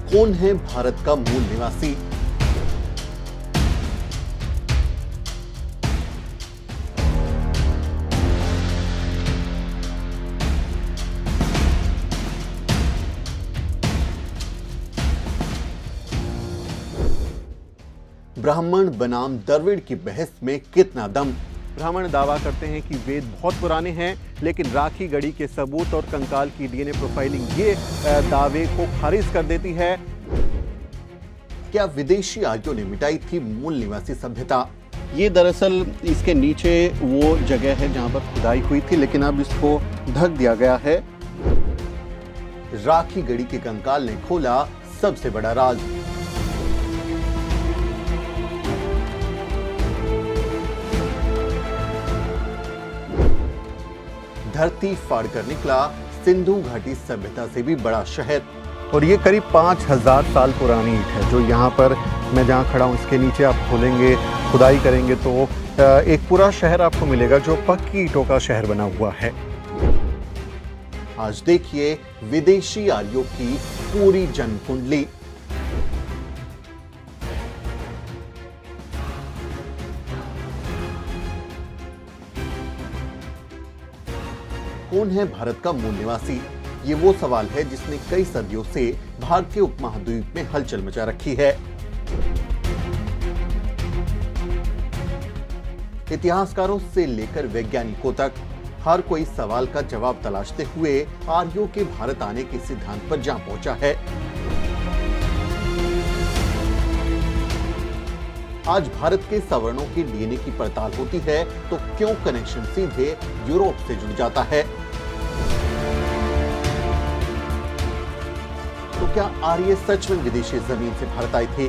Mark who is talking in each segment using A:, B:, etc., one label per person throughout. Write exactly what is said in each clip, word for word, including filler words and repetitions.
A: कौन है भारत का मूल निवासी? ब्राह्मण बनाम द्रविड़ की बहस में कितना दम?
B: ब्राह्मण दावा करते हैं कि वेद बहुत पुराने हैं, लेकिन राखी गढ़ी के सबूत और कंकाल की डीएनए प्रोफाइलिंग ये दावे को खारिज कर देती है।
A: क्या विदेशी आर्यों ने मिटाई थी मूल निवासी सभ्यता?
B: ये दरअसल इसके नीचे वो जगह है जहां पर खुदाई हुई थी, लेकिन अब इसको ढक दिया गया है।
A: राखी गढ़ी के कंकाल ने खोला सबसे बड़ा राज। धरती फाड़ कर निकला सिंधु घाटी सभ्यता से भी बड़ा शहर।
B: और ये करीब पाँच हजार साल पुरानी ईंट है जो यहाँ पर मैं जहाँ खड़ा हूँ इसके नीचे आप खोलेंगे, खुदाई करेंगे तो एक पूरा शहर आपको मिलेगा जो पक्की ईंटों का शहर बना हुआ है।
A: आज देखिए विदेशी आर्यों की पूरी जन्म कुंडली। कौन है भारत का मूल निवासी? ये वो सवाल है जिसने कई सदियों से भारतीय उपमहाद्वीप में हलचल मचा रखी है। इतिहासकारों से लेकर वैज्ञानिकों तक हर कोई सवाल का जवाब तलाशते हुए आर्यों के भारत आने के सिद्धांत पर जा पहुंचा है। आज भारत के सवर्णों की डीएनए की पड़ताल होती है तो क्यों कनेक्शन सीधे यूरोप से जुड़ जाता है? तो क्या आर्य सच में विदेशी जमीन से भारत आए थे?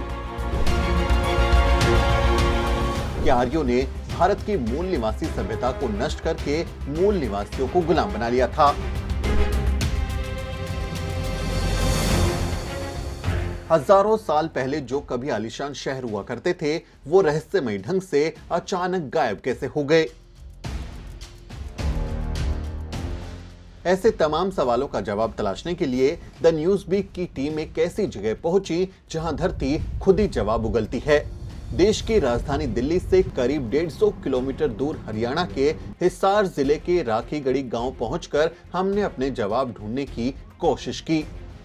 A: क्या आर्यों ने भारत की मूल निवासी सभ्यता को नष्ट करके मूल निवासियों को गुलाम बना लिया था? हजारों साल पहले जो कभी आलीशान शहर हुआ करते थे वो रहस्यमय ढंग से अचानक गायब कैसे हो गए? ऐसे तमाम सवालों का जवाब तलाशने के लिए द न्यूज़वीक की टीम एक ऐसी जगह पहुंची जहां धरती खुद ही जवाब उगलती है। देश की राजधानी दिल्ली से करीब डेढ़ सौ किलोमीटर दूर हरियाणा के हिसार जिले के राखी गढ़ी गांव पहुंचकर हमने अपने जवाब ढूंढने की कोशिश की।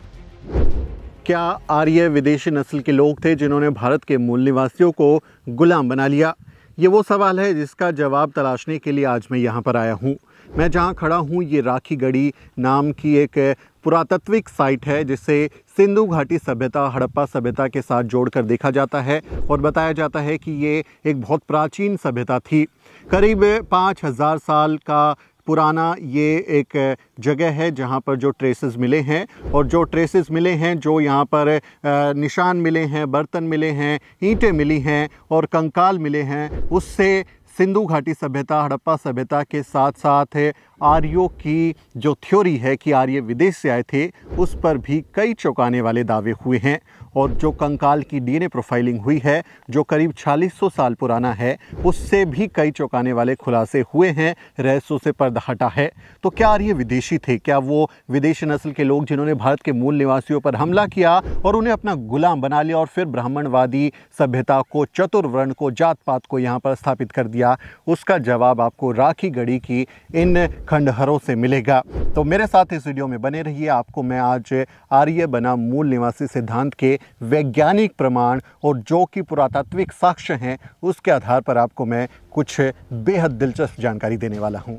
B: क्या आर्य विदेशी नस्ल के लोग थे जिन्होंने भारत के मूल निवासियों को गुलाम बना लिया? ये वो सवाल है जिसका जवाब तलाशने के लिए आज मैं यहाँ पर आया हूँ। मैं जहाँ खड़ा हूँ ये राखी गढ़ी नाम की एक पुरातात्विक साइट है जिसे सिंधु घाटी सभ्यता, हड़प्पा सभ्यता के साथ जोड़कर देखा जाता है और बताया जाता है कि ये एक बहुत प्राचीन सभ्यता थी। करीब पाँच हजार साल का पुराना ये एक जगह है जहाँ पर जो ट्रेसेस मिले हैं और जो ट्रेसेस मिले हैं, जो यहाँ पर निशान मिले हैं, बर्तन मिले हैं, ईंटें मिली हैं और कंकाल मिले हैं, उससे सिंधु घाटी सभ्यता, हड़प्पा सभ्यता के साथ साथ आर्यों की जो थ्योरी है कि आर्य विदेश से आए थे उस पर भी कई चौंकाने वाले दावे हुए हैं। और जो कंकाल की डीएनए प्रोफाइलिंग हुई है जो करीब चालीस सौ साल पुराना है उससे भी कई चौंकाने वाले खुलासे हुए हैं, रहस्यों से पर्दा हटा है। तो क्या आर्य विदेशी थे? क्या वो विदेशी नस्ल के लोग जिन्होंने भारत के मूल निवासियों पर हमला किया और उन्हें अपना गुलाम बना लिया और फिर ब्राह्मणवादी सभ्यता को, चतुर्वर्ण को, जात पात को यहाँ पर स्थापित कर दिया? उसका जवाब आपको राखी गढ़ी की इन खंडहरों से मिलेगा। तो मेरे साथ इस वीडियो में बने रहिए। आपको मैं आज आर्य बनाम मूल निवासी सिद्धांत के वैज्ञानिक प्रमाण और जो कि पुरातात्विक साक्ष्य हैं उसके आधार पर आपको मैं कुछ बेहद दिलचस्प जानकारी देने वाला हूं।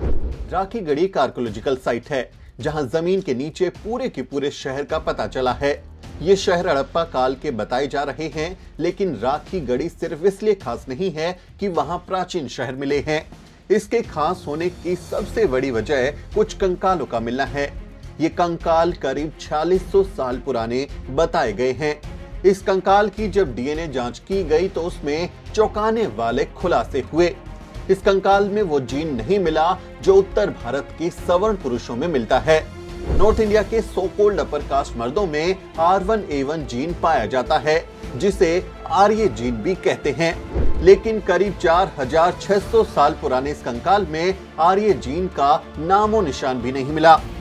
A: राखी गढ़ी एक आर्कियोलॉजिकल साइट है जहां जमीन के नीचे पूरे के पूरे शहर का पता चला है। ये शहर हड़प्पा काल के बताए जा रहे हैं, लेकिन राखी गढ़ी सिर्फ इसलिए खास नहीं है कि वहां प्राचीन शहर मिले हैं। इसके खास होने की सबसे बड़ी वजह कुछ कंकालों का मिलना है। ये कंकाल करीब छियालीस सौ साल पुराने बताए गए हैं। इस कंकाल की जब डीएनए जांच की गई तो उसमें चौंकाने वाले खुलासे हुए। इस कंकाल में वो जीन नहीं मिला जो उत्तर भारत के सवर्ण पुरुषों में मिलता है। नॉर्थ इंडिया के सो कॉल्ड अपर कास्ट मर्दों में R one A one gene पाया जाता है जिसे आर्य जीन भी कहते हैं। लेकिन करीब चार हजार छह सौ साल पुराने इस कंकाल में आर्य जीन का नामो निशान भी नहीं मिला।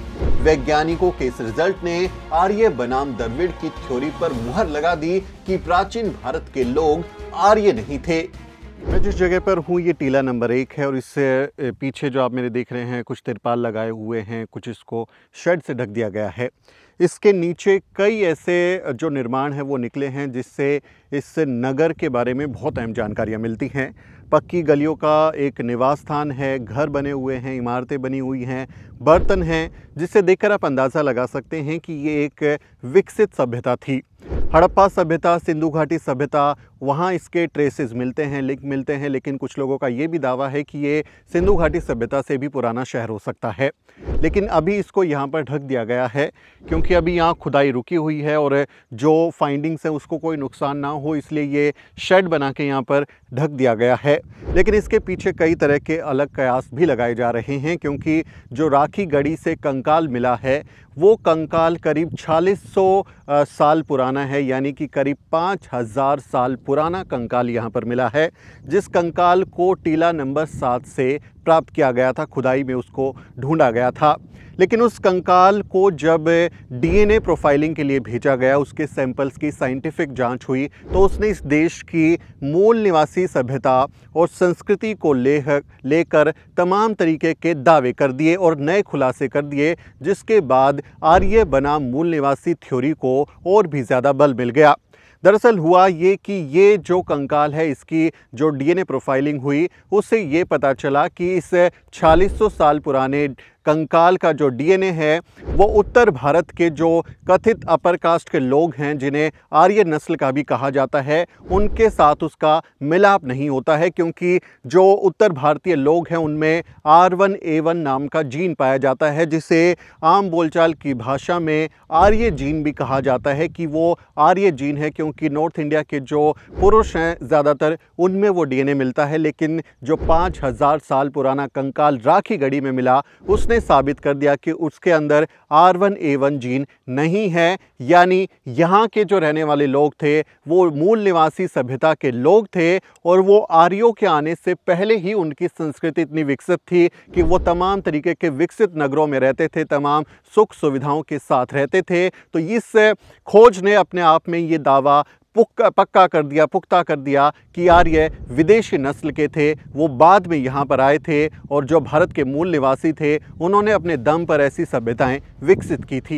A: वैज्ञानिकों के इस रिजल्ट ने आर्य बनाम द्रविड़ की थ्योरी पर मुहर लगा दी कि प्राचीन भारत के लोग आर्य नहीं थे।
B: मैं जिस जगह पर हूँ ये टीला नंबर एक है और इससे पीछे जो आप मेरे देख रहे हैं कुछ तिरपाल लगाए हुए हैं, कुछ इसको शेड से ढक दिया गया है। इसके नीचे कई ऐसे जो निर्माण हैं वो निकले हैं जिससे इस नगर के बारे में बहुत अहम जानकारियाँ मिलती हैं। पक्की गलियों का एक निवास स्थान है, घर बने हुए हैं, इमारतें बनी हुई हैं, बर्तन हैं, जिससे देखकर आप अंदाज़ा लगा सकते हैं कि ये एक विकसित सभ्यता थी। हड़प्पा सभ्यता, सिंधु घाटी सभ्यता, वहाँ इसके ट्रेसेस मिलते हैं, लिंक मिलते हैं, लेकिन कुछ लोगों का ये भी दावा है कि ये सिंधु घाटी सभ्यता से भी पुराना शहर हो सकता है। लेकिन अभी इसको यहाँ पर ढक दिया गया है क्योंकि अभी यहाँ खुदाई रुकी हुई है और जो फाइंडिंग्स हैं उसको कोई नुकसान ना हो, इसलिए ये शेड बना के यहाँ पर ढक दिया गया है। लेकिन इसके पीछे कई तरह के अलग कयास भी लगाए जा रहे हैं क्योंकि जो राखी गढ़ी से कंकाल मिला है वो कंकाल करीब छियालीस सौ साल पुराना है, यानी कि करीब पाँच हज़ार साल पुराना कंकाल यहाँ पर मिला है, जिस कंकाल को टीला नंबर सात से प्राप्त किया गया था, खुदाई में उसको ढूंढा गया था। लेकिन उस कंकाल को जब डीएनए प्रोफाइलिंग के लिए भेजा गया, उसके सैंपल्स की साइंटिफिक जांच हुई, तो उसने इस देश की मूल निवासी सभ्यता और संस्कृति को ले लेकर तमाम तरीके के दावे कर दिए और नए खुलासे कर दिए, जिसके बाद आर्य बनाम मूल निवासी थ्योरी को और भी ज़्यादा बल मिल गया। दरअसल हुआ ये कि ये जो कंकाल है इसकी जो डीएनए प्रोफाइलिंग हुई उससे ये पता चला कि इस छियालीस सौ साल पुराने कंकाल का जो डीएनए है वो उत्तर भारत के जो कथित अपर कास्ट के लोग हैं, जिन्हें आर्य नस्ल का भी कहा जाता है, उनके साथ उसका मिलाप नहीं होता है, क्योंकि जो उत्तर भारतीय लोग हैं उनमें आर वन ए वन नाम का जीन पाया जाता है, जिसे आम बोलचाल की भाषा में आर्य जीन भी कहा जाता है कि वो आर्य जीन है, क्योंकि नॉर्थ इंडिया के जो पुरुष हैं ज़्यादातर उनमें वो डीएनए मिलता है। लेकिन जो पाँच हज़ार साल पुराना कंकाल राखी गढ़ी में मिला उसने साबित कर दिया कि उसके अंदर R one A one gene नहीं है, यानी यहाँ के जो रहने वाले लोग थे वो मूल निवासी सभ्यता के लोग थे और वो आर्यों के आने से पहले ही उनकी संस्कृति इतनी विकसित थी कि वो तमाम तरीके के विकसित नगरों में रहते थे, तमाम सुख सुविधाओं के साथ रहते थे। तो इस खोज ने अपने आप में ये दावा पक्का कर दिया, पुख्ता कर दिया कि आर्य विदेशी नस्ल के थे, वो बाद में यहाँ पर आए थे और जो भारत के मूल निवासी थे उन्होंने अपने दम पर ऐसी सभ्यताएं विकसित की थी।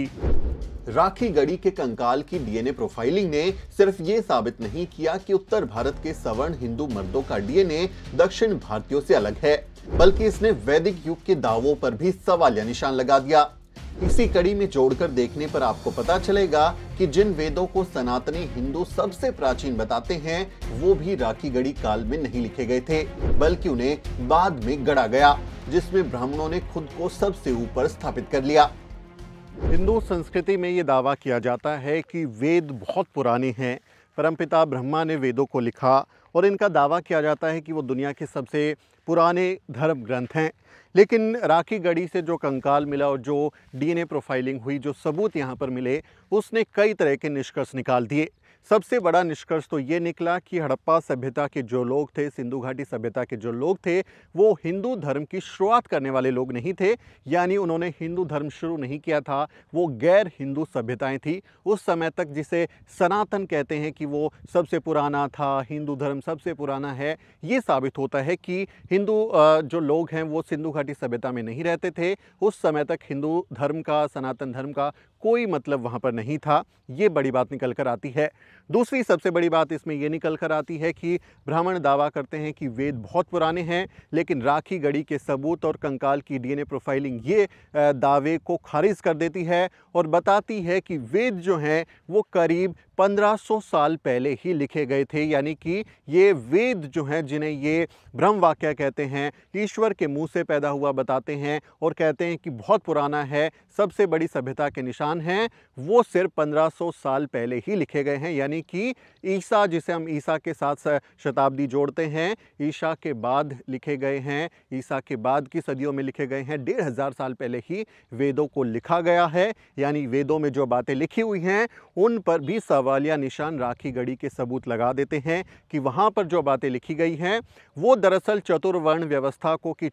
A: राखी गढ़ी के कंकाल की डीएनए प्रोफाइलिंग ने सिर्फ ये साबित नहीं किया कि उत्तर भारत के सवर्ण हिंदू मर्दों का डीएनए दक्षिण भारतीयों से अलग है, बल्कि इसने वैदिक युग के दावों पर भी सवालिया निशान लगा दिया। इसी कड़ी में जोड़कर देखने पर आपको पता चलेगा कि जिन वेदों को सनातनी हिंदू सबसे प्राचीन बताते हैं वो भी राखी गढ़ी काल में नहीं लिखे गए थे, बल्कि उन्हें बाद में गढ़ा गया, जिसमें ब्राह्मणों ने खुद को सबसे ऊपर स्थापित कर लिया।
B: हिंदू संस्कृति में ये दावा किया जाता है कि वेद बहुत पुराने हैं, परमपिता ब्रह्मा ने वेदों को लिखा और इनका दावा किया जाता है कि वो दुनिया के सबसे पुराने धर्म ग्रंथ हैं। लेकिन राखी गढ़ी से जो कंकाल मिला और जो डीएनए प्रोफाइलिंग हुई, जो सबूत यहाँ पर मिले, उसने कई तरह के निष्कर्ष निकाल दिए। सबसे बड़ा निष्कर्ष तो ये निकला कि हड़प्पा सभ्यता के जो लोग थे, सिंधु घाटी सभ्यता के जो लोग थे, वो हिंदू धर्म की शुरुआत करने वाले लोग नहीं थे, यानी उन्होंने हिंदू धर्म शुरू नहीं किया था, वो गैर हिंदू सभ्यताएं थी। उस समय तक जिसे सनातन कहते हैं कि वो सबसे पुराना था, हिंदू धर्म सबसे पुराना है, ये साबित होता है कि हिंदू जो लोग हैं वो सिंधु घाटी सभ्यता में नहीं रहते थे। उस समय तक हिंदू धर्म का, सनातन धर्म का कोई मतलब वहाँ पर नहीं था। ये बड़ी बात निकल कर आती है। दूसरी सबसे बड़ी बात इसमें ये निकल कर आती है कि ब्राह्मण दावा करते हैं कि वेद बहुत पुराने हैं, लेकिन राखी गढ़ी के सबूत और कंकाल की डीएनए प्रोफाइलिंग ये दावे को खारिज कर देती है और बताती है कि वेद जो हैं वो करीब पंद्रह सौ साल पहले ही लिखे गए थे, यानी कि ये वेद जो हैं, जिन्हें ये ब्रह्म वाक्य कहते हैं, ईश्वर के मुंह से पैदा हुआ बताते हैं और कहते हैं कि बहुत पुराना है, सबसे बड़ी सभ्यता के निशान हैं, वो सिर्फ पंद्रह सौ साल पहले ही लिखे गए हैं। यानी कि ईसा, जिसे हम ईसा के साथ शताब्दी जोड़ते हैं, ईसा के बाद लिखे गए हैं, ईसा के बाद की सदियों में लिखे गए हैं, डेढ़ हजार साल पहले ही वेदों को लिखा गया है। यानी वेदों में जो बातें लिखी हुई हैं उन पर भी सवालिया निशान राखी गढ़ी के सबूत लगा देते हैं कि वहाँ पर जो बातें लिखी गई हैं वो दरअसल चतुर्वर्ण व्यवस्था को, कि चार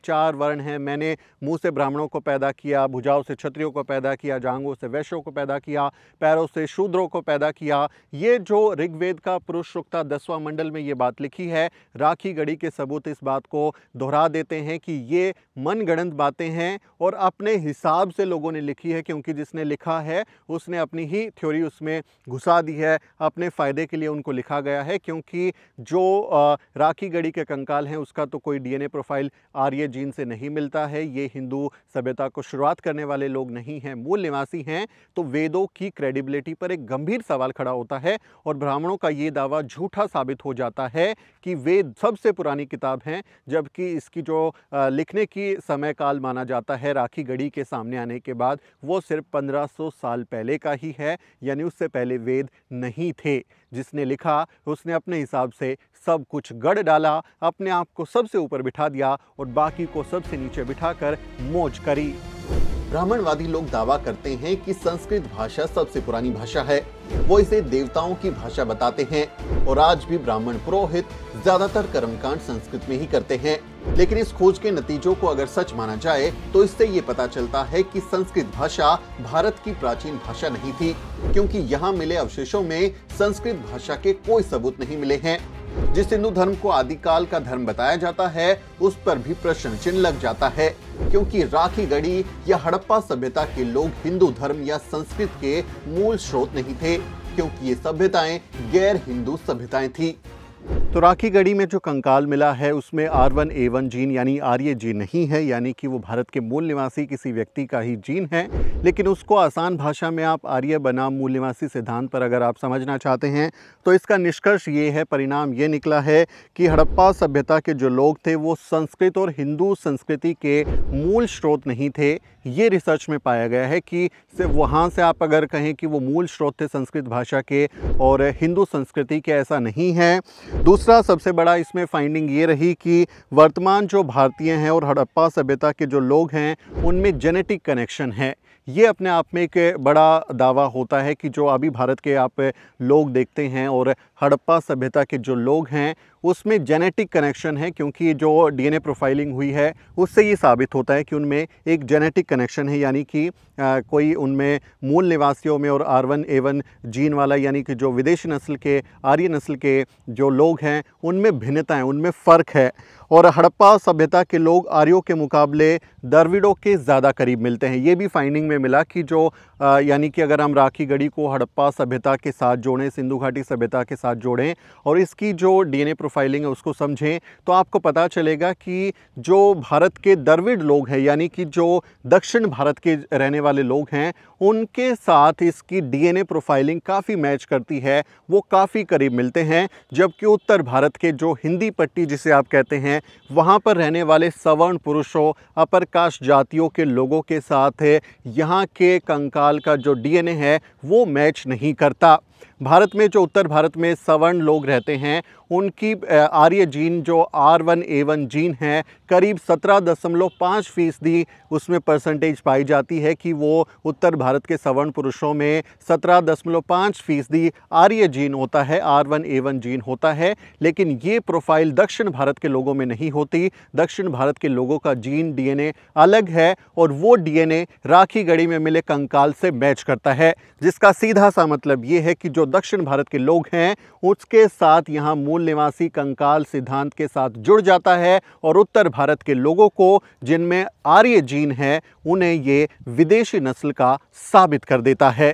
B: वर्ण हैं, मैंने मुंह से ब्राह्मणों को पैदा किया, भुजाओं से क्षत्रियों को पैदा किया, जांघों से वैश्यों को पैदा किया, पैरों से शूद्रों को पैदा किया। ये जो ऋग्वेद का पुरुष सूक्त दसवां मंडल में ये बात लिखी है, राखी गढ़ी के सबूत इस बात को दोहरा देते हैं कि ये मनगढ़ंत बातें हैं और अपने हिसाब से लोगों ने लिखी है, क्योंकि जिसने लिखा है उसने अपनी ही थ्योरी उसमें घुसा दी है, अपने फ़ायदे के लिए उनको लिखा गया है। क्योंकि जो राखी गढ़ी के कंकाल हैं उसका तो कोई डीएनए प्रोफाइल आर्य जीन से नहीं मिलता है, ये हिंदू सभ्यता को शुरुआत करने वाले लोग नहीं हैं, मूल निवासी हैं। तो वेदों की क्रेडिबिलिटी पर एक गंभीर सवाल खड़ा होता है और ब्राह्मणों का ये दावा झूठा साबित हो जाता है कि वेद सबसे पुरानी किताब हैं, जबकि इसकी जो लिखने की समय काल माना जाता है राखी गढ़ी के सामने आने के बाद वो सिर्फ पंद्रह सौ साल पहले का ही है, यानी उससे पहले वेद नहीं थे। जिसने लिखा उसने अपने हिसाब से सब कुछ गढ़ डाला, अपने आप को सबसे ऊपर बिठा दिया और बाकी को सबसे नीचे बिठाकर मौज करी।
A: ब्राह्मणवादी लोग दावा करते हैं कि संस्कृत भाषा सबसे पुरानी भाषा है। वो इसे देवताओं की भाषा बताते हैं और आज भी ब्राह्मण पुरोहित ज्यादातर कर्मकांड संस्कृत में ही करते हैं। लेकिन इस खोज के नतीजों को अगर सच माना जाए तो इससे ये पता चलता है कि संस्कृत भाषा भारत की प्राचीन भाषा नहीं थी, क्योंकि यहाँ मिले अवशेषों में संस्कृत भाषा के कोई सबूत नहीं मिले हैं। जिस हिंदू धर्म को आदिकाल का धर्म बताया जाता है उस पर भी प्रश्न चिन्ह लग जाता है, क्योंकि राखी गढ़ी या हड़प्पा सभ्यता के लोग हिंदू धर्म या संस्कृत के मूल स्रोत नहीं थे, क्योंकि ये सभ्यताएं गैर हिंदू सभ्यताएं थी।
B: तो राखी गढ़ी में जो कंकाल मिला है उसमें R one A one gene यानी आर्य जीन नहीं है, यानी कि वो भारत के मूल निवासी किसी व्यक्ति का ही जीन है। लेकिन उसको आसान भाषा में आप आर्य बनाम मूल निवासी सिद्धांत पर अगर आप समझना चाहते हैं तो इसका निष्कर्ष ये है, परिणाम ये निकला है कि हड़प्पा सभ्यता के जो लोग थे वो संस्कृत और हिंदू संस्कृति के मूल स्रोत नहीं थे। ये रिसर्च में पाया गया है कि सिर्फ वहाँ से आप अगर कहें कि वो मूल स्रोत थे संस्कृत भाषा के और हिंदू संस्कृति के, ऐसा नहीं है। दूसरा सबसे बड़ा इसमें फाइंडिंग ये रही कि वर्तमान जो भारतीय हैं और हड़प्पा सभ्यता के जो लोग हैं उनमें जेनेटिक कनेक्शन है। ये अपने आप में एक बड़ा दावा होता है कि जो अभी भारत के आप लोग देखते हैं और हड़प्पा सभ्यता के जो लोग हैं उसमें जेनेटिक कनेक्शन है, क्योंकि जो डीएनए प्रोफाइलिंग हुई है उससे ये साबित होता है कि उनमें एक जेनेटिक कनेक्शन है, यानी कि आ, कोई उनमें मूल निवासियों में और R one A one gene वाला यानी कि जो विदेशी नस्ल के आर्य नस्ल के जो लोग हैं उनमें भिन्नता है, उनमें फ़र्क है। और हड़प्पा सभ्यता के लोग आर्यों के मुकाबले द्रविड़ों के ज़्यादा करीब मिलते हैं। ये भी फाइंडिंग में मिला कि जो यानी कि अगर हम राखी गढ़ी को हड़प्पा सभ्यता के साथ जोड़ें, सिंधु घाटी सभ्यता के साथ जोड़ें और इसकी जो डीएनए प्रोफाइलिंग है उसको समझें तो आपको पता चलेगा कि जो भारत के द्रविड़ लोग हैं यानी कि जो दक्षिण भारत के रहने वाले लोग हैं उनके साथ इसकी डीएनए प्रोफाइलिंग काफ़ी मैच करती है, वो काफ़ी करीब मिलते हैं। जबकि उत्तर भारत के जो हिंदी पट्टी जिसे आप कहते हैं वहाँ पर रहने वाले सवर्ण पुरुषों, अपर कास्ट जातियों के लोगों के साथ यहाँ के कंकाल का जो डीएनए है वो मैच नहीं करता। भारत में जो उत्तर भारत में सवर्ण लोग रहते हैं उनकी आर्य जीन जो R one A one gene है करीब सत्रह दशमलव पाँच फीसदी उसमें परसेंटेज पाई जाती है कि वो उत्तर भारत के सवर्ण पुरुषों में सत्रह दशमलव पाँच फीसदी आर्य जीन होता है, R one A one gene होता है। लेकिन ये प्रोफाइल दक्षिण भारत के लोगों में नहीं होती। दक्षिण भारत के लोगों का जीन डीएनए अलग है और वो डीएनए राखी गढ़ी में मिले कंकाल से मैच करता है, जिसका सीधा सा मतलब ये है कि जो दक्षिण भारत के लोग हैं उसके साथ यहाँ मूल निवासी कंकाल सिद्धांत के साथ जुड़ जाता है और उत्तर भारत के लोगों को जिनमें आर्य जीन है उन्हें ये विदेशी नस्ल का साबित कर देता है।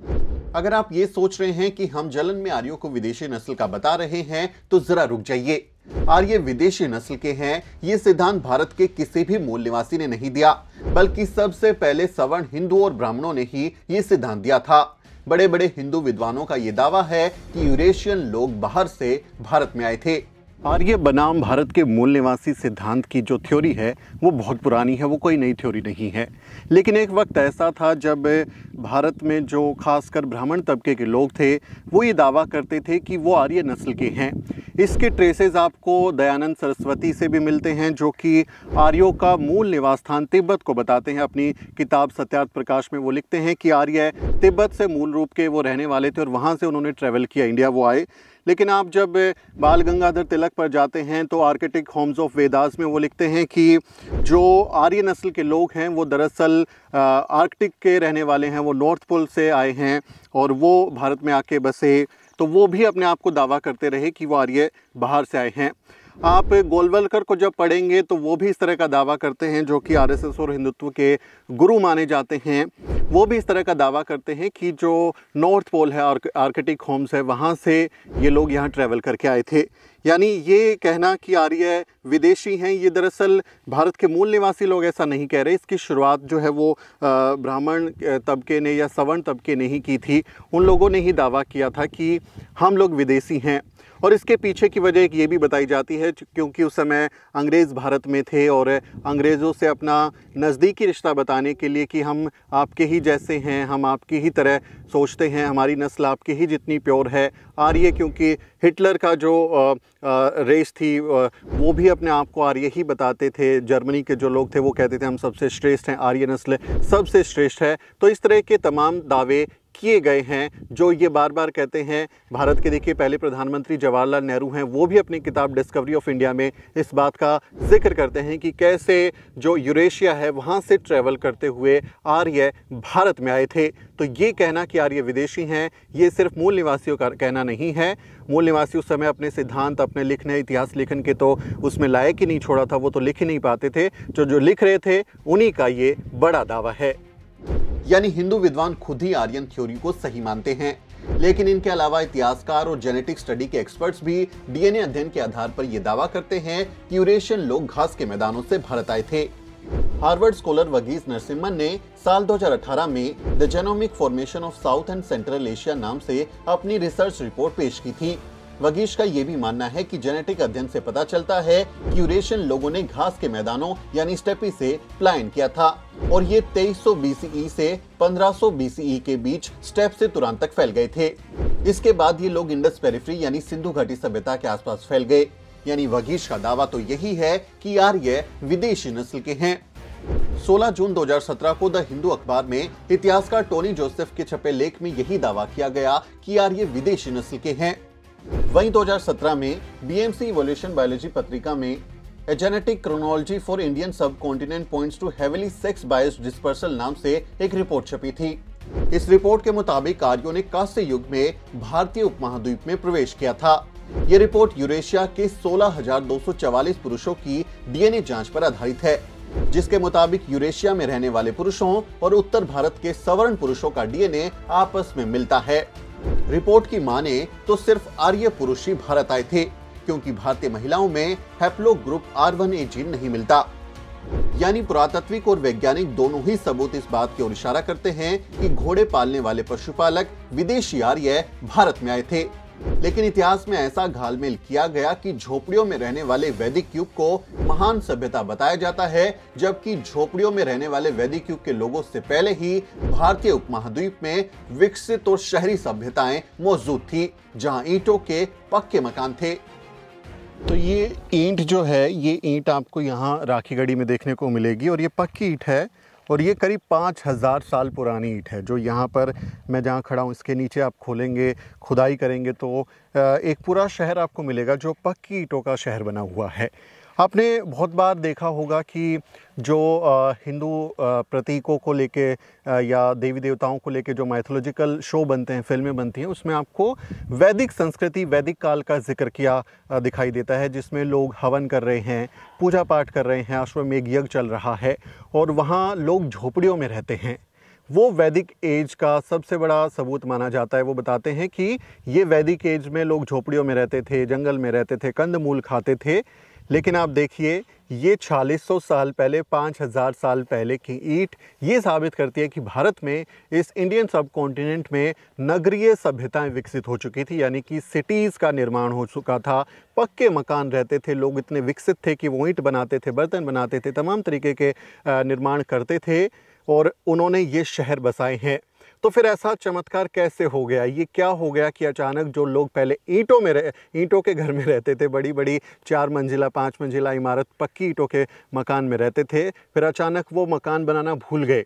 A: अगर आप ये सोच रहे हैं कि हम जलन में आर्यों को विदेशी नस्ल का बता रहे हैं तो जरा रुक जाइए। आर्य विदेशी नस्ल के हैं ये सिद्धांत भारत के किसी भी मूल निवासी ने नहीं दिया, बल्कि सबसे पहले सवर्ण हिंदू और ब्राह्मणों ने ही ये सिद्धांत दिया था। बड़े बड़े हिंदू विद्वानों का यह दावा है कि यूरेशियन लोग बाहर से भारत में आए थे।
B: आर्य बनाम भारत के मूल निवासी सिद्धांत की जो थ्योरी है वो बहुत पुरानी है, वो कोई नई थ्योरी नहीं है। लेकिन एक वक्त ऐसा था जब भारत में जो खासकर ब्राह्मण तबके के लोग थे वो ये दावा करते थे कि वो आर्य नस्ल के हैं। इसके ट्रेसेस आपको दयानंद सरस्वती से भी मिलते हैं, जो कि आर्यों का मूल निवास स्थान तिब्बत को बताते हैं। अपनी किताब सत्यार्थ प्रकाश में वो लिखते हैं कि आर्य तिब्बत से मूल रूप के वो रहने वाले थे और वहाँ से उन्होंने ट्रैवल किया, इंडिया वो आए। लेकिन आप जब बाल गंगाधर तिलक पर जाते हैं तो आर्किटिक होम्स ऑफ वेदास में वो लिखते हैं कि जो आर्य नस्ल के लोग हैं वो दरअसल आर्कटिक के रहने वाले हैं, वो नॉर्थ पोल से आए हैं और वो भारत में आके बसे। तो वो भी अपने आप को दावा करते रहे कि वो आर्य बाहर से आए हैं। आप गोलवलकर को जब पढ़ेंगे तो वो भी इस तरह का दावा करते हैं, जो कि आरएसएस और हिंदुत्व के गुरु माने जाते हैं। वो भी इस तरह का दावा करते हैं कि जो नॉर्थ पोल है, आर्कटिक होम्स है, वहाँ से ये लोग यहाँ ट्रैवल करके आए थे। यानी ये कहना कि आर्य विदेशी हैं, ये दरअसल भारत के मूल निवासी लोग ऐसा नहीं कह रहे। इसकी शुरुआत जो है वो ब्राह्मण तबके ने या सवर्ण तबके ने ही की थी। उन लोगों ने ही दावा किया था कि हम लोग विदेशी हैं। और इसके पीछे की वजह एक ये भी बताई जाती है क्योंकि उस समय अंग्रेज़ भारत में थे और अंग्रेज़ों से अपना नज़दीकी रिश्ता बताने के लिए कि हम आपके ही जैसे हैं, हम आपकी ही तरह सोचते हैं, हमारी नस्ल आपकी ही जितनी प्योर है। आर्य, क्योंकि हिटलर का जो आ, आ, रेस थी आ, वो भी अपने आप को आर्य ही बताते थे। जर्मनी के जो लोग थे वो कहते थे हम सबसे श्रेष्ठ हैं, आर्य नस्ल सबसे श्रेष्ठ है। तो इस तरह के तमाम दावे किए गए हैं जो ये बार बार कहते हैं। भारत के देखिए पहले प्रधानमंत्री जवाहरलाल नेहरू हैं, वो भी अपनी किताब डिस्कवरी ऑफ इंडिया में इस बात का जिक्र करते हैं कि कैसे जो यूरेशिया है वहाँ से ट्रैवल करते हुए आर्य भारत में आए थे। तो ये कहना कि आर्य विदेशी हैं, ये सिर्फ मूल निवासियों का कहना नहीं है। मूल निवासी उस समय अपने सिद्धांत, अपने लिखने, इतिहास लेखन के तो उसमें लायक ही नहीं छोड़ा था, वो तो लिख ही नहीं पाते थे। जो जो लिख रहे थे उन्हीं का ये बड़ा दावा है।
A: यानी हिंदू विद्वान खुद ही आर्यन थ्योरी को सही मानते हैं, लेकिन इनके अलावा इतिहासकार और जेनेटिक स्टडी के एक्सपर्ट्स भी डीएनए अध्ययन के आधार पर यह दावा करते हैं कि यूरेशियन लोग घास के मैदानों से भारत आए थे। हार्वर्ड स्कॉलर वर्गीस नरसिम्हन ने साल दो हज़ार अठारह में the genomic formation of south and central Asia नाम से अपनी रिसर्च रिपोर्ट पेश की थी। वर्गीस का यह भी मानना है कि जेनेटिक अध्ययन से पता चलता है कि यूरेशियन लोगों ने घास के मैदानों यानी स्टेपी से पलायन किया था और ये तेईस सौ बीसीई से पंद्रह सौ बीसीई के बीच स्टेप से तुरंत तक फैल गए थे। इसके बाद ये लोग इंडस पेरिफेरी यानी सिंधु घाटी सभ्यता के आसपास फैल गए। यानी वर्गीस का दावा तो यही है कि आर्य विदेशी नस्ल के हैं। सोलह जून दो हज़ार सत्रह को द हिंदू अखबार में इतिहासकार टोनी जोसेफ के छपे लेख में यही दावा किया गया कि आर्य विदेशी नस्ल के हैं। वहीं दो हज़ार सत्रह में बीएमसी इवोल्यूशन बायोलॉजी पत्रिका में a genetic chronology for Indian subcontinent points to heavily sex biased dispersal नाम से एक रिपोर्ट छपी थी। इस रिपोर्ट के मुताबिक आर्यों ने कांस्य युग में भारतीय उपमहाद्वीप में प्रवेश किया था। ये रिपोर्ट यूरेशिया के सोलह हज़ार दो सौ चवालीस पुरुषों की डीएनए जांच पर आधारित है, जिसके मुताबिक यूरेशिया में रहने वाले पुरुषों और उत्तर भारत के सवर्ण पुरुषों का डीएनए आपस में मिलता है। रिपोर्ट की माने तो सिर्फ आर्य पुरुष ही भारत आए थे, क्योंकि भारतीय महिलाओं में haplogroup R one A gene नहीं मिलता। यानी पुरातात्विक और वैज्ञानिक दोनों ही सबूत इस बात की ओर इशारा करते हैं कि घोड़े पालने वाले पशुपालक विदेशी आर्य भारत में आए थे। लेकिन इतिहास में ऐसा घालमेल किया गया कि झोपड़ियों में रहने वाले वैदिक युग को महान सभ्यता बताया जाता है, जबकि झोपड़ियों में रहने वाले वैदिक युग के लोगों से पहले ही भारतीय उपमहाद्वीप में विकसित और शहरी सभ्यताएं मौजूद थी, जहां ईंटों के पक्के मकान थे।
B: तो ये ईंट जो है, ये ईंट आपको यहाँ राखीगढ़ी में देखने को मिलेगी और ये पक्की ईंट है और ये करीब पाँच हज़ार साल पुरानी ईंट है। जो यहाँ पर मैं जहाँ खड़ा हूँ इसके नीचे आप खोलेंगे, खुदाई करेंगे तो एक पूरा शहर आपको मिलेगा जो पक्की ईंटों का शहर बना हुआ है। आपने बहुत बार देखा होगा कि जो हिंदू प्रतीकों को लेके या देवी देवताओं को लेके जो माइथोलॉजिकल शो बनते हैं, फिल्में बनती हैं, उसमें आपको वैदिक संस्कृति, वैदिक काल का जिक्र किया दिखाई देता है, जिसमें लोग हवन कर रहे हैं, पूजा पाठ कर रहे हैं, अश्वमेध यज्ञ चल रहा है और वहाँ लोग झोपड़ियों में रहते हैं। वो वैदिक एज का सबसे बड़ा सबूत माना जाता है। वो बताते हैं कि ये वैदिक एज में लोग झोपड़ियों में रहते थे, जंगल में रहते थे, कंदमूल खाते थे। लेकिन आप देखिए, ये छियालीस सौ साल पहले, पाँच हज़ार साल पहले की ईंट ये साबित करती है कि भारत में, इस इंडियन सब कॉन्टिनेंट में नगरीय सभ्यताएं विकसित हो चुकी थी। यानी कि सिटीज़ का निर्माण हो चुका था, पक्के मकान रहते थे, लोग इतने विकसित थे कि वो ईंट बनाते थे, बर्तन बनाते थे, तमाम तरीके के निर्माण करते थे और उन्होंने ये शहर बसाए हैं। तो फिर ऐसा चमत्कार कैसे हो गया? ये क्या हो गया कि अचानक जो लोग पहले ईंटों में रह ईंटों के घर में रहते थे, बड़ी बड़ी चार मंजिला पाँच मंजिला इमारत पक्की ईंटों के मकान में रहते थे, फिर अचानक वो मकान बनाना भूल गए।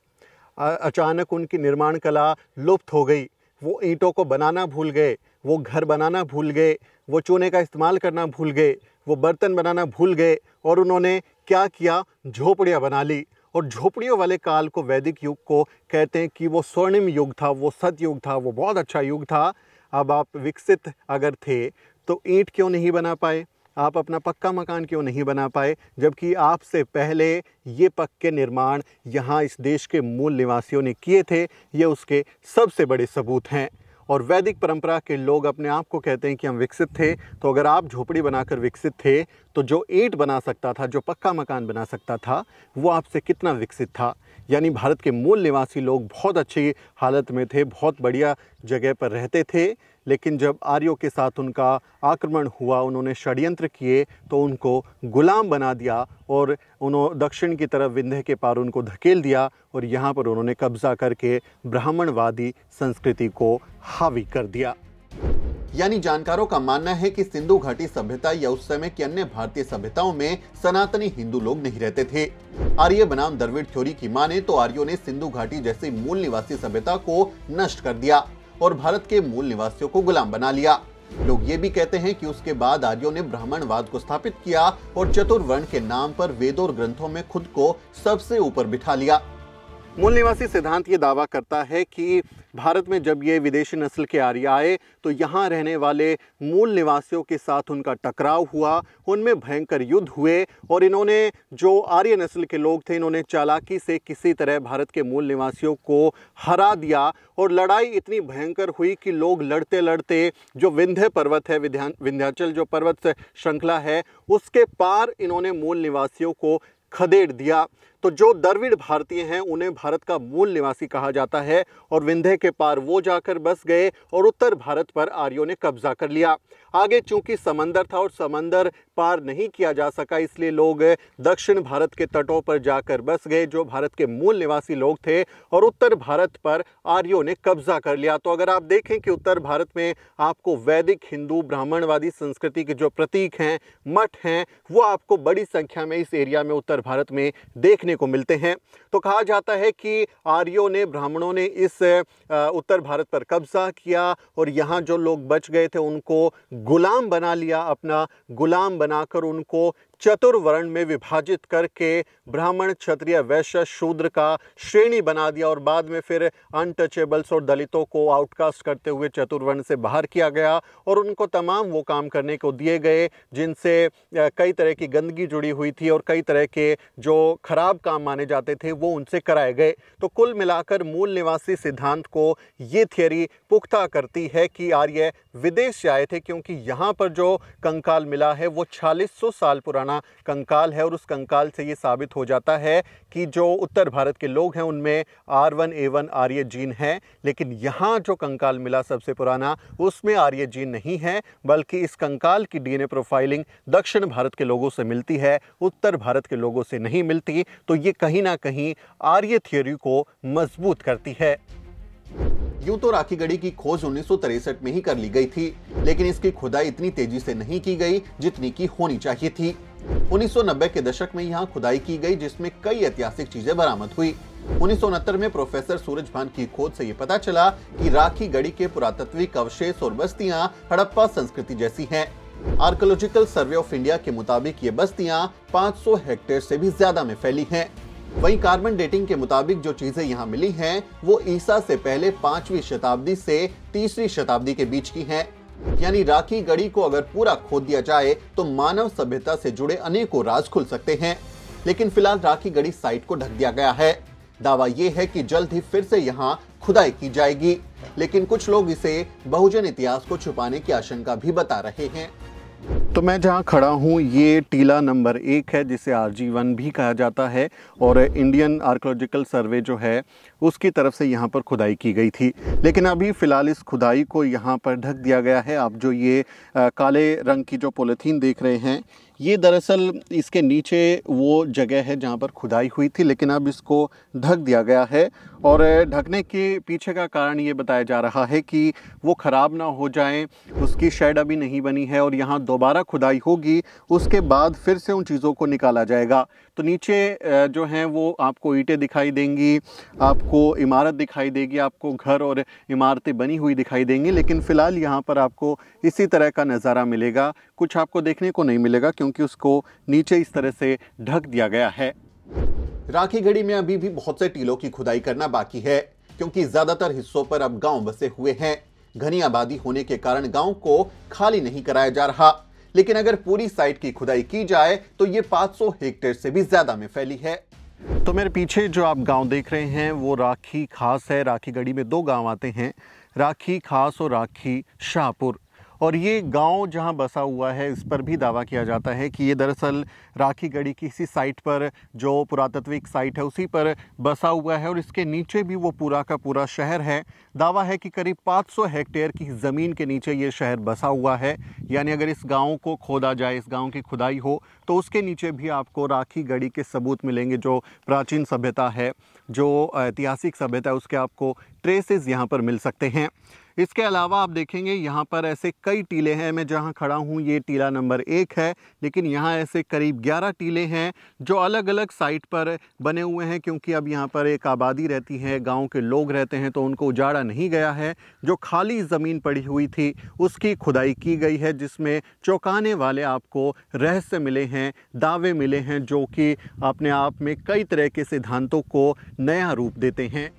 B: अचानक उनकी निर्माण कला लुप्त हो गई, वो ईंटों को बनाना भूल गए, वो घर बनाना भूल गए, वो चूने का इस्तेमाल करना भूल गए, वो बर्तन बनाना भूल गए और उन्होंने क्या किया? झोपड़ियाँ बना ली। और झोपड़ियों वाले काल को, वैदिक युग को कहते हैं कि वो स्वर्णिम युग था, वो सतयुग था, वो बहुत अच्छा युग था। अब आप विकसित अगर थे तो ईंट क्यों नहीं बना पाए? आप अपना पक्का मकान क्यों नहीं बना पाए? जबकि आपसे पहले ये पक्के निर्माण यहाँ इस देश के मूल निवासियों ने किए थे। ये उसके सबसे बड़े सबूत हैं। और वैदिक परंपरा के लोग अपने आप को कहते हैं कि हम विकसित थे। तो अगर आप झोपड़ी बनाकर विकसित थे तो जो ईंट बना सकता था, जो पक्का मकान बना सकता था, वो आपसे कितना विकसित था? यानी भारत के मूल निवासी लोग बहुत अच्छी हालत में थे, बहुत बढ़िया जगह पर रहते थे। लेकिन जब आर्यों के साथ उनका आक्रमण हुआ, उन्होंने षड्यंत्र किए तो उनको गुलाम बना दिया और उन्होंने दक्षिण की तरफ विंध्य के पार उनको धकेल दिया और यहाँ पर उन्होंने कब्जा करके ब्राह्मणवादी संस्कृति को हावी कर दिया।
A: यानी जानकारों का मानना है कि सिंधु घाटी सभ्यता या उस समय की अन्य भारतीय सभ्यताओं में सनातनी हिंदू लोग नहीं रहते थे। आर्य बनाम द्रविड़ थ्योरी की माने तो आर्यों ने सिंधु घाटी जैसी मूल निवासी सभ्यता को नष्ट कर दिया और भारत के मूल निवासियों को गुलाम बना लिया। लोग ये भी कहते हैं कि उसके बाद आर्यों ने ब्राह्मणवाद को स्थापित किया और चतुर्वर्ण के नाम पर वेदों और ग्रंथों में खुद को सबसे ऊपर बिठा लिया।
B: मूल निवासी सिद्धांत ये दावा करता है कि भारत में जब ये विदेशी नस्ल के आर्य आए तो यहाँ रहने वाले मूल निवासियों के साथ उनका टकराव हुआ, उनमें भयंकर युद्ध हुए और इन्होंने, जो आर्य नस्ल के लोग थे, इन्होंने चालाकी से किसी तरह भारत के मूल निवासियों को हरा दिया और लड़ाई इतनी भयंकर हुई कि लोग लड़ते लड़ते, जो विंध्य पर्वत है, विंध्याचल जो पर्वत श्रृंखला है, उसके पार इन्होंने मूल निवासियों को खदेड़ दिया। तो जो द्रविड़ भारतीय हैं उन्हें भारत का मूल निवासी कहा जाता है और विंध्य के पार वो जाकर बस गए और उत्तर भारत पर आर्यों ने कब्जा कर लिया। आगे चूंकि समंदर था और समंदर पार नहीं किया जा सका, इसलिए लोग दक्षिण भारत के तटों पर जाकर बस गए, जो भारत के मूल निवासी लोग थे, और उत्तर भारत पर आर्यों ने कब्जा कर लिया। तो अगर आप देखें कि उत्तर भारत में आपको वैदिक हिंदू ब्राह्मणवादी संस्कृति के जो प्रतीक हैं, मठ हैं, वो आपको बड़ी संख्या में इस एरिया में उत्तर भारत में देखने को मिलते हैं। तो कहा जाता है कि आर्यों ने, ब्राह्मणों ने इस उत्तर भारत पर कब्जा किया और यहाँ जो लोग बच गए थे उनको गुलाम बना लिया। अपना गुलाम बनाकर उनको चतुर्वर्ण में विभाजित करके ब्राह्मण, क्षत्रिय, वैश्य, शूद्र का श्रेणी बना दिया और बाद में फिर अनटचेबल्स और दलितों को आउटकास्ट करते हुए चतुर्वर्ण से बाहर किया गया और उनको तमाम वो काम करने को दिए गए जिनसे कई तरह की गंदगी जुड़ी हुई थी और कई तरह के जो खराब काम माने जाते थे वो उनसे कराए गए। तो कुल मिलाकर मूल निवासी सिद्धांत को ये थियरी पुख्ता करती है कि आर्य विदेश से आए थे, क्योंकि यहाँ पर जो कंकाल मिला है वो छियालीस सौ साल पुराना कंकाल है और उस कंकाल से ये साबित हो जाता है कि जो उत्तर भारत के लोग हैं उनमें आर वन ए वन आर्य जीन है, लेकिन यहाँ जो कंकाल मिला सबसे पुराना उसमें आर्य जीन नहीं है, बल्कि इस कंकाल की डीएनए प्रोफाइलिंग दक्षिण भारत के लोगों से मिलती है, उत्तर भारत के लोगों से नहीं मिलती। तो ये कहीं ना कहीं आर्य थ्योरी को मजबूत करती है।
A: यूं तो राखी गढ़ी की खोज उन्नीस सौ तिरसठ में ही कर ली गई थी, लेकिन इसकी खुदाई इतनी तेजी से नहीं की गई जितनी की होनी चाहिए थी। उन्नीस सौ नब्बे के दशक में यहाँ खुदाई की गई जिसमें कई ऐतिहासिक चीजें बरामद हुई। उन्नीस सौ उनहत्तर में प्रोफेसर सूरजभान की खोज से ये पता चला कि राखी गढ़ी के पुरातात्विक अवशेष और बस्तियां हड़प्पा संस्कृति जैसी हैं। आर्कियोलॉजिकल सर्वे ऑफ इंडिया के मुताबिक ये बस्तियां पाँच सौ हेक्टेयर से भी ज्यादा में फैली हैं। वहीं कार्बन डेटिंग के मुताबिक जो चीजें यहाँ मिली हैं वो ईसा से पहले पांचवी शताब्दी से तीसरी शताब्दी के बीच की हैं। यानी राखी गढ़ी को अगर पूरा खोद दिया जाए तो मानव सभ्यता से जुड़े अनेकों राज खुल सकते हैं। लेकिन फिलहाल राखी गढ़ी साइट को ढक दिया गया है। दावा यह है कि जल्द ही फिर से यहाँ खुदाई की जाएगी, लेकिन कुछ लोग इसे बहुजन इतिहास को छुपाने की आशंका भी बता रहे हैं।
B: तो मैं जहाँ खड़ा हूँ ये टीला नंबर एक है, जिसे आर जी वन भी कहा जाता है, और इंडियन आर्कियोलॉजिकल सर्वे जो है उसकी तरफ से यहाँ पर खुदाई की गई थी। लेकिन अभी फ़िलहाल इस खुदाई को यहाँ पर ढक दिया गया है। आप जो ये आ, काले रंग की जो पॉलीथीन देख रहे हैं, ये दरअसल इसके नीचे वो जगह है जहाँ पर खुदाई हुई थी, लेकिन अब इसको ढक दिया गया है और ढकने के पीछे का कारण ये बताया जा रहा है कि वो ख़राब ना हो जाएं, उसकी शेड अभी नहीं बनी है और यहाँ दोबारा खुदाई होगी, उसके बाद फिर से उन चीज़ों को निकाला जाएगा। तो नीचे जो हैं वो आपको ईंटें दिखाई देंगी, आपको इमारत दिखाई देगी, आपको घर और इमारतें बनी हुई दिखाई देंगी, लेकिन फ़िलहाल यहाँ पर आपको इसी तरह का नज़ारा मिलेगा। कुछ आपको देखने को नहीं मिलेगा क्योंकि उसको नीचे इस तरह से ढक दिया गया है।
A: राखी गढ़ी में अभी भी बहुत से टीलों की खुदाई करना बाकी है क्योंकि ज्यादातर हिस्सों पर अब गांव बसे हुए हैं। घनी आबादी होने के कारण गांव को खाली नहीं कराया जा रहा, लेकिन अगर पूरी साइट की खुदाई की जाए तो ये पाँच सौ हेक्टेयर से भी ज्यादा में फैली है।
B: तो मेरे पीछे जो आप गांव देख रहे हैं वो राखी खास है। राखी गढ़ी में दो गांव आते हैं, राखी खास और राखी शाहपुर। और ये गांव जहां बसा हुआ है इस पर भी दावा किया जाता है कि ये दरअसल राखी गढ़ी की इसी साइट पर, जो पुरातत्विक साइट है उसी पर बसा हुआ है और इसके नीचे भी वो पूरा का पूरा शहर है। दावा है कि करीब पाँच सौ हेक्टेयर की ज़मीन के नीचे ये शहर बसा हुआ है। यानी अगर इस गांव को खोदा जाए, इस गांव की खुदाई हो, तो उसके नीचे भी आपको राखी गढ़ी के सबूत मिलेंगे। जो प्राचीन सभ्यता है, जो ऐतिहासिक सभ्यता है, उसके आपको ट्रेसेस यहाँ पर मिल सकते हैं। इसके अलावा आप देखेंगे यहाँ पर ऐसे कई टीले हैं। मैं जहाँ खड़ा हूँ ये टीला नंबर एक है, लेकिन यहाँ ऐसे करीब ग्यारह टीले हैं जो अलग अलग साइट पर बने हुए हैं क्योंकि अब यहाँ पर एक आबादी रहती है, गांव के लोग रहते हैं, तो उनको उजाड़ा नहीं गया है। जो खाली ज़मीन पड़ी हुई थी उसकी खुदाई की गई है, जिसमें चौंकाने वाले आपको रहस्य मिले हैं, दावे मिले हैं, जो कि अपने आप में कई तरह के सिद्धांतों को नया रूप देते हैं।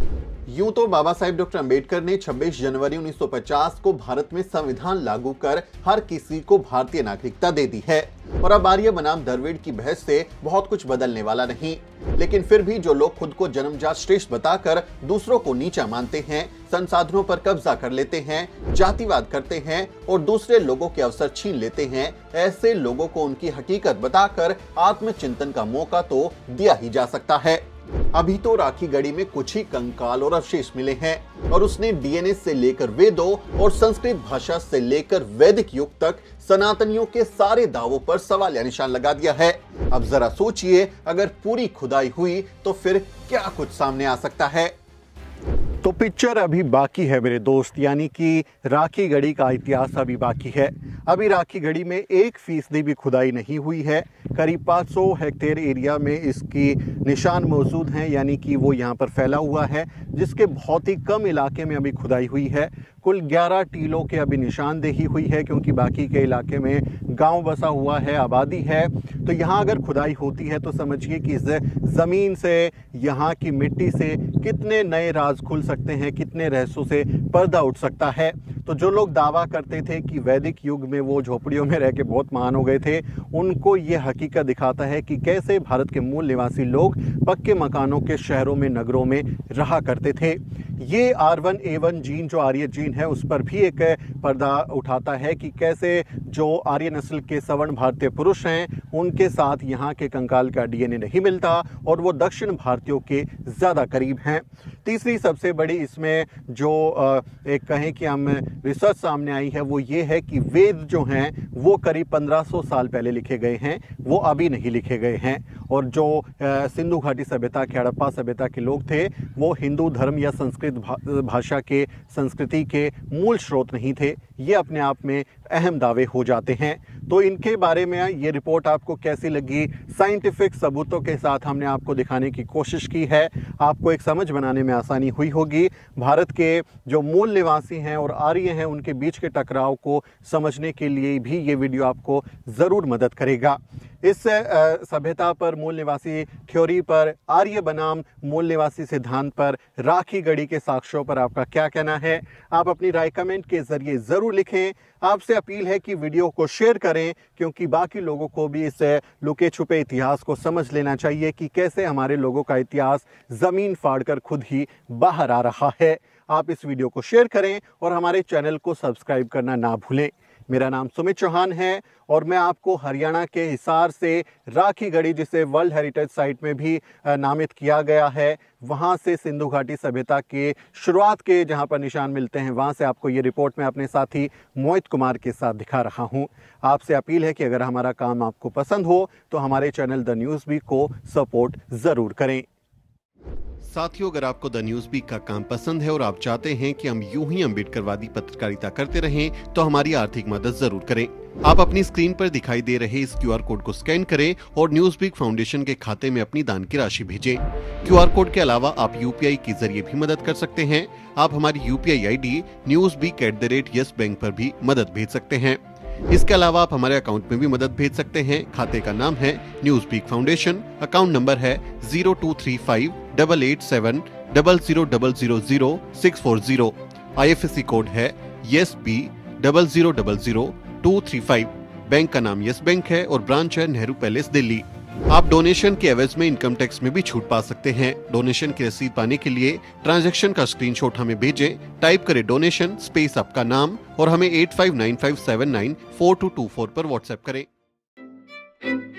A: यूं तो बाबा साहेब डॉक्टर अंबेडकर ने छब्बीस जनवरी उन्नीस सौ पचास को भारत में संविधान लागू कर हर किसी को भारतीय नागरिकता दे दी है और अब आर्य बनाम द्रविड़ की बहस से बहुत कुछ बदलने वाला नहीं। लेकिन फिर भी जो लोग खुद को जन्मजात श्रेष्ठ बताकर दूसरों को नीचा मानते हैं, संसाधनों पर कब्जा कर लेते हैं, जातिवाद करते हैं और दूसरे लोगों के अवसर छीन लेते हैं, ऐसे लोगों को उनकी हकीकत बताकर आत्मचिंतन का मौका तो दिया ही जा सकता है। अभी तो राखी गढ़ी में कुछ ही कंकाल और अवशेष मिले हैं और उसने डीएनए से लेकर वेदों और संस्कृत भाषा से लेकर वैदिक युग तक सनातनियों के सारे दावों पर सवाल या निशान लगा दिया है। अब जरा सोचिए, अगर पूरी खुदाई हुई तो फिर क्या कुछ सामने आ सकता है।
B: तो पिक्चर अभी बाकी है मेरे दोस्त, यानी कि राखी गढ़ी का इतिहास अभी बाकी है। अभी राखी गढ़ी में एक फीसदी भी खुदाई नहीं हुई है। करीब पाँच सौ हेक्टेयर एरिया में इसकी निशान मौजूद हैं, यानी कि वो यहाँ पर फैला हुआ है, जिसके बहुत ही कम इलाके में अभी खुदाई हुई है। कुल ग्यारह टीलों के अभी निशानदेही हुई है क्योंकि बाकी के इलाके में गांव बसा हुआ है, आबादी है। तो यहाँ अगर खुदाई होती है तो समझिए कि इस ज़मीन से, यहाँ की मिट्टी से कितने नए राज खुल सकते हैं, कितने रहस्यों से पर्दा उठ सकता है। तो जो लोग दावा करते थे कि वैदिक युग में वो झोपड़ियों में रह के बहुत महान हो गए थे, उनको ये हकीकत दिखाता है कि कैसे भारत के मूल निवासी लोग पक्के मकानों के शहरों में, नगरों में रहा करते थे। ये R one A one gene, जो आर्य जीन है, उस पर भी एक पर्दा उठाता है कि कैसे जो आर्य नस्ल के सवर्ण भारतीय पुरुष हैं उनके साथ यहाँ के कंकाल का डीएनए नहीं मिलता और वो दक्षिण भारतीयों के ज़्यादा करीब हैं। तीसरी सबसे बड़ी इसमें जो एक कहें कि हम रिसर्च सामने आई है वो ये है कि वेद जो हैं वो करीब पंद्रह सौ साल पहले लिखे गए हैं, वो अभी नहीं लिखे गए हैं। और जो सिंधु घाटी सभ्यता के, हड़प्पा सभ्यता के लोग थे, वो हिंदू धर्म या संस्कृत भाषा के, संस्कृति के मूल स्रोत नहीं थे। ये अपने आप में अहम दावे हो जाते हैं। तो इनके बारे में ये रिपोर्ट आपको कैसी लगी? साइंटिफिक सबूतों के साथ हमने आपको दिखाने की कोशिश की है, आपको एक समझ बनाने में आसानी हुई होगी। भारत के जो मूल निवासी हैं और आर्य हैं उनके बीच के टकराव को समझने के लिए भी ये वीडियो आपको ज़रूर मदद करेगा। इस सभ्यता पर, मूल निवासी थ्योरी पर, आर्य बनाम मूल निवासी सिद्धांत पर, राखी गढ़ी के साक्ष्यों पर आपका क्या कहना है? आप अपनी राय कमेंट के जरिए ज़रूर लिखें। आपसे अपील है कि वीडियो को शेयर करें क्योंकि बाकी लोगों को भी इस लुके छुपे इतिहास को समझ लेना चाहिए कि कैसे हमारे लोगों का इतिहास ज़मीन फाड़कर खुद ही बाहर आ रहा है। आप इस वीडियो को शेयर करें और हमारे चैनल को सब्सक्राइब करना ना भूलें। मेरा नाम सुमित चौहान है और मैं आपको हरियाणा के हिसार से राखी गढ़ी, जिसे वर्ल्ड हेरिटेज साइट में भी नामित किया गया है, वहाँ से सिंधु घाटी सभ्यता के शुरुआत के जहाँ पर निशान मिलते हैं, वहाँ से आपको ये रिपोर्ट मैं अपने साथी मोहित कुमार के साथ दिखा रहा हूँ। आपसे अपील है कि अगर हमारा काम आपको पसंद हो तो हमारे चैनल द न्यूज़ वीक को सपोर्ट ज़रूर करें।
A: साथियों, अगर आपको द न्यूज वीक का काम पसंद है और आप चाहते हैं कि हम यूं ही अम्बेडकरवादी पत्रकारिता करते रहें, तो हमारी आर्थिक मदद जरूर करें। आप अपनी स्क्रीन पर दिखाई दे रहे इस क्यूआर कोड को स्कैन करें और न्यूज वीक फाउंडेशन के खाते में अपनी दान की राशि भेजें। क्यूआर कोड के अलावा आप यूपीआई के जरिए भी मदद कर सकते हैं। आप हमारी UPI ID News Week at the rate Yes Bank पर भी मदद भेज सकते हैं। इसके अलावा आप हमारे अकाउंट में भी मदद भेज सकते हैं। खाते का नाम है News Week Foundation, account number है zero two three five double eight seven double zero double zero zero six four zero. IFSC code है yes B double zero double zero two three five. Bank का नाम yes bank है और branch है Nehru palace, Delhi. आप donation के एवज में इनकम टैक्स में भी छूट पा सकते हैं। डोनेशन की रसीद पाने के लिए ट्रांजैक्शन का स्क्रीनशॉट हमें भेजें। टाइप करें डोनेशन स्पेस आपका नाम और हमें eight five nine five seven nine four two two four पर व्हाट्सएप करें।